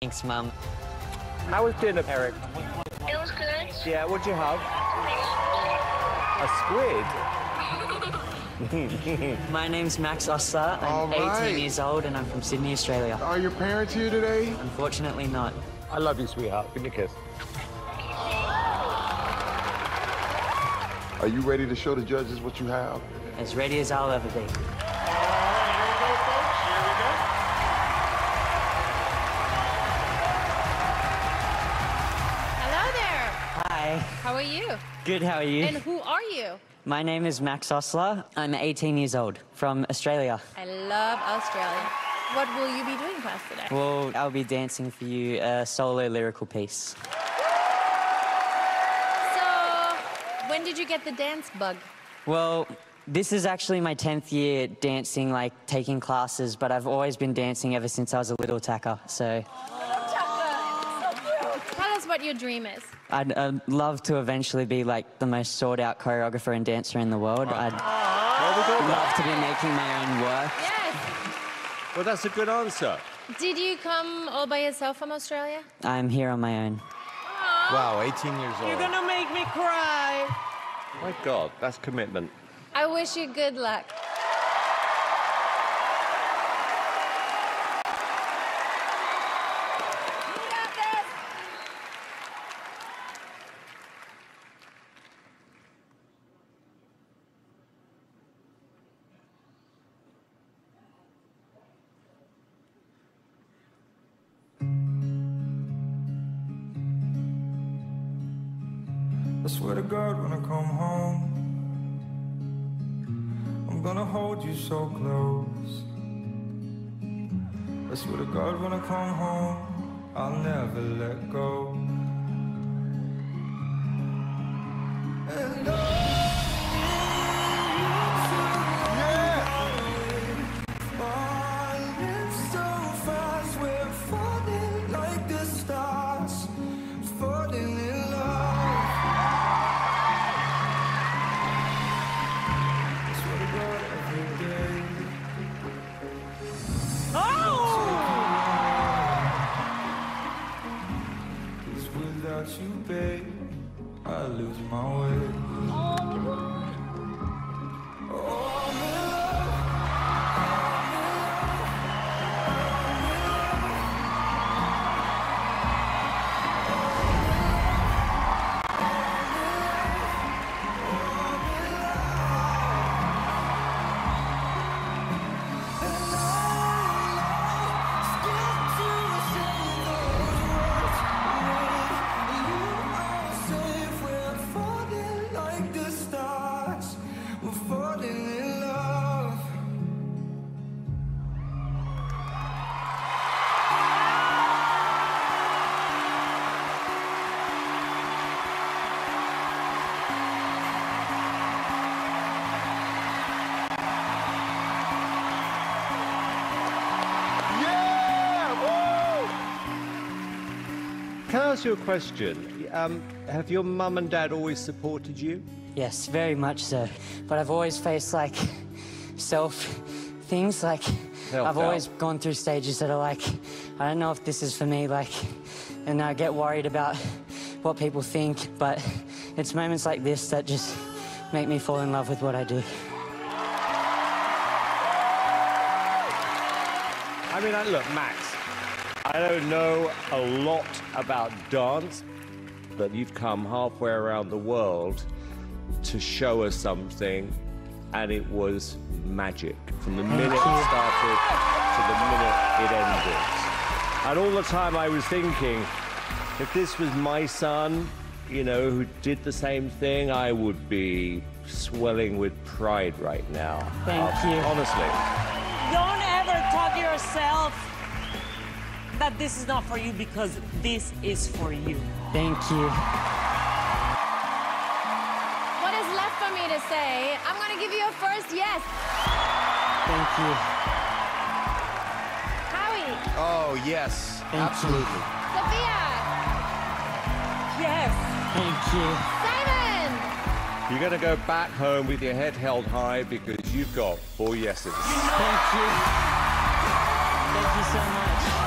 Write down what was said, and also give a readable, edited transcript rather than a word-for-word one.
Thanks, Mum. How was dinner, Eric? It was good. Yeah, what'd you have? A squid? My name's Max Ostler. I'm 18 years old and I'm from Sydney, Australia. Are your parents here today? Unfortunately not. I love you, sweetheart. Give me a kiss. Are you ready to show the judges what you have? As ready as I'll ever be. Here we go, folks. Here we go. Hello there. Hi. How are you? Good, how are you? And who are you? My name is Max Ostler. I'm 18 years old, from Australia. I love Australia. What will you be doing for us today? Well, I'll be dancing for you a solo lyrical piece. So, when did you get the dance bug? Well, this is actually my 10th year dancing, like, taking classes, but I've always been dancing ever since I was a little tacker, so... Tell us what your dream is. I'd love to eventually be, like, the most sought-out choreographer and dancer in the world. I'd love to be making my own work. Yes. Well, that's a good answer. Did you come all by yourself from Australia? I'm here on my own. Wow, 18 years old. You're gonna make me cry. My God, that's commitment. I wish you good luck. I swear to God, when I come home, I'm gonna hold you so close. I swear to God, when I come home, I'll never let go. And falling so fast, we're falling like the stars, falling in love. Without you, babe, I lose my way. Can I ask you a question? Have your mum and dad always supported you? Yes, very much so. But I've always faced, like, things, like... I've always gone through stages that are like, I don't know if this is for me, like... And I get worried about what people think, but it's moments like this that just make me fall in love with what I do. I mean, look, Max, I don't know a lot about dance, but you've come halfway around the world to show us something, and it was magic from the minute it started to the minute it ended. And all the time I was thinking, if this was my son, you know, who did the same thing, I would be swelling with pride right now. Thank you. Honestly. Don't ever talk yourself that this is not for you, because this is for you. Thank you. What is left for me to say? I'm gonna give you a first yes. Thank you. Howie. Oh, yes. Absolutely. Sofia. Yes. Thank you. Simon. You're going to go back home with your head held high because you've got 4 yeses. Thank you. Thank you so much.